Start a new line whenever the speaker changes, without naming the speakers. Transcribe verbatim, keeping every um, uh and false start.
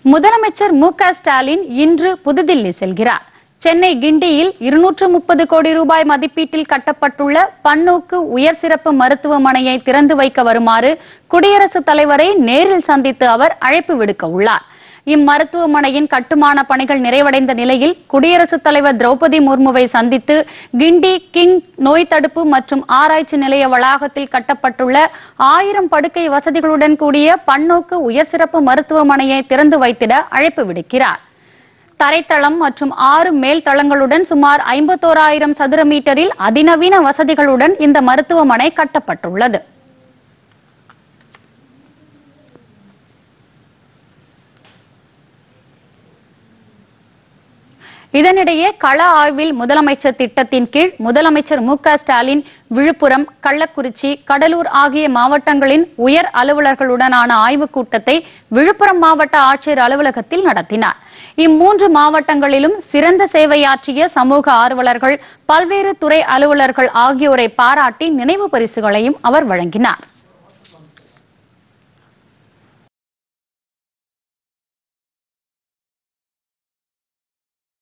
முதலமைச்சர் மு க ஸ்டாலின் இன்று புதுதில்லி செல்கிறார். சென்னை கிண்டியில் இருநூற்று முப்பது கோடி ரூபாய் மதிப்பீட்டில் கட்டப்பட்டுள்ள பன்னோக்கு உயர் சிறப்பு மருத்துவமனையை திறந்து வைக்க வருமாறு குடியரசுத் தலைவரை நேரில் சந்தித்து அவர் அழைப்பு விடுக்க உள்ளார். இம்மருத்துவமனையின் கட்டுமான பணிகள் நிறைவடைந்த நிலையில் குடியரசுத் தலைவர் திரௌபதி முர்முவை சந்தித்து கிண்டி கிங் நோய் தடுப்பு மற்றும் ஆராய்ச்சி நிலைய வளாகத்தில் கட்டப்பட்டுள்ள ஆயிரம் படுக்கை வசதிகளுடன் கூடிய பன்னோக்கு உயர் சிறப்பு மருத்துவமனையை திறந்து வைத்திட அழைப்பு விடுக்கிறார். தரைத்தளம் மற்றும் ஆறு மேல் தளங்களுடன் சுமார் ஐம்பத்தோராயிரம் சதுர மீட்டரில் அதிநவீன வசதிகளுடன் இந்த மருத்துவமனை கட்டப்பட்டுள்ளது. இதனிடையே கள ஆய்வில் முதலமைச்சர் திட்டத்தின் கீழ் முதலமைச்சர் மு க ஸ்டாலின் விழுப்புரம், கள்ளக்குறிச்சி, கடலூர் ஆகிய மாவட்டங்களின் உயர் அலுவலர்களுடனான ஆய்வுக் கூட்டத்தை விழுப்புரம் மாவட்ட ஆட்சியர் அலுவலகத்தில் நடத்தினார். இம்மூன்று மாவட்டங்களிலும் சிறந்த சேவையாற்றிய சமூக ஆர்வலர்கள், பல்வேறு துறை அலுவலர்கள் ஆகியோரை பாராட்டி நினைவு பரிசுகளையும் அவர் வழங்கினார்.